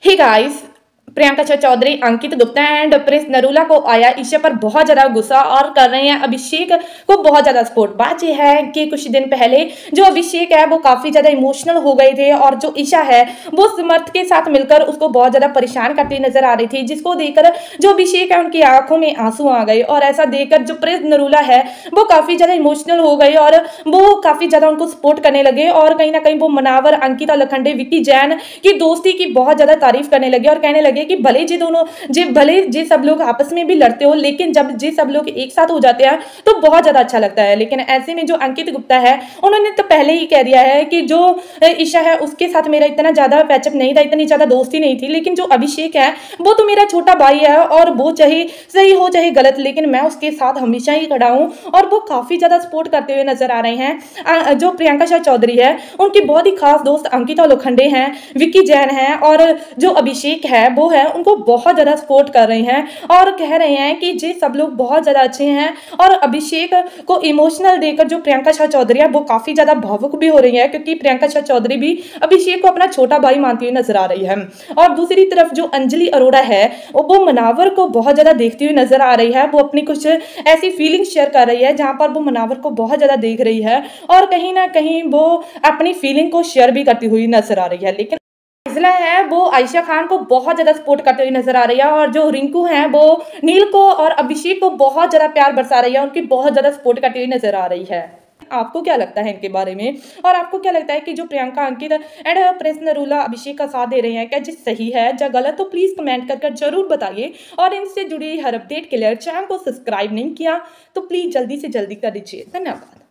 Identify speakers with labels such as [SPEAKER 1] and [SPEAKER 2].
[SPEAKER 1] Hey guys, Priyanka Chaudhary, Ankit Gupta and Prince Narula को आया ईशा पर बहुत ज्यादा गुस्सा और कर रहे हैं अभिषेक को बहुत ज्यादा सपोर्ट। बात यह है कि कुछ दिन पहले जो अभिषेक है वो काफी ज्यादा इमोशनल हो गए थे और जो ईशा है वो समर्थ के साथ मिलकर उसको बहुत ज्यादा परेशान करती नजर आ रही थी, जिसको देखकर जो अभिषेक है उनकी आंखों में आंसू आ गए और ऐसा देखकर जो प्रिंस नरूला है वो काफी ज्यादा इमोशनल हो गए और वो काफी ज्यादा उनको सपोर्ट करने लगे और कहीं ना कहीं वो मनावर, अंकिता लखंडे, विक्की जैन की दोस्ती की बहुत ज्यादा तारीफ करने लगे और कहने लगे कि भले जी सब लोग आपस में भी लड़ते हो, लेकिन जब जी सब लोग एक साथ हो जाते हैं तो बहुत ज्यादा अच्छा लगता है। लेकिन ऐसे में जो अंकित गुप्ता है उन्होंने तो पहले ही कह दिया है कि जो ईशा है उसके साथ मेरा इतना ज्यादा पैचअप नहीं था, इतनी ज्यादा दोस्ती नहीं थी, लेकिन जो अभिषेक है वो तो मेरा छोटा भाई है और वो चाहे सही हो चाहे गलत, लेकिन मैं उसके साथ हमेशा ही खड़ा हूं। और वो काफी ज्यादा सपोर्ट करते हुए नजर आ रहे हैं। जो प्रियंका चौधरी है उनकी बहुत ही खास दोस्त अंकिता लोखंडे हैं, विक्की जैन है और जो अभिषेक है वो है उनको बहुत ज्यादा सपोर्ट कर रहे हैं और कह रहे हैं कि ये सब लोग बहुत ज्यादा अच्छे हैं। और अभिषेक को इमोशनल देकर जो प्रियंका चौधरी है वो काफी ज्यादा भावुक भी हो रही है, क्योंकि प्रियंका चौधरी भी अभिषेक को अपना छोटा भाई मानती हुई नजर आ रही है। और दूसरी तरफ जो अंजलि अरोड़ा है वो मनावर को बहुत ज्यादा देखती हुई नजर आ रही है। वो अपनी कुछ ऐसी फीलिंग शेयर कर रही है जहां पर वो मनावर को बहुत ज्यादा देख रही है और कहीं ना कहीं वो अपनी फीलिंग को शेयर भी करती हुई नजर आ रही है। लेकिन इजला है वो आयशा खान को बहुत ज्यादा सपोर्ट करते हुए नजर आ रही है और जो रिंकू है वो नील को और अभिषेक को बहुत ज्यादा प्यार बरसा रही है, उनकी बहुत ज्यादा सपोर्ट करती हुई नजर आ रही है। आपको क्या लगता है इनके बारे में, और आपको क्या लगता है कि जो प्रियंका, अंकित एंड प्रिंस नरूला अभिषेक का साथ दे रहे हैं क्या जी सही है या गलत, तो प्लीज कमेंट कर जरूर बताइए। और इनसे जुड़ी हर अपडेट के लिए चैनल को सब्सक्राइब नहीं किया तो प्लीज जल्दी से जल्दी कर दीजिए। धन्यवाद।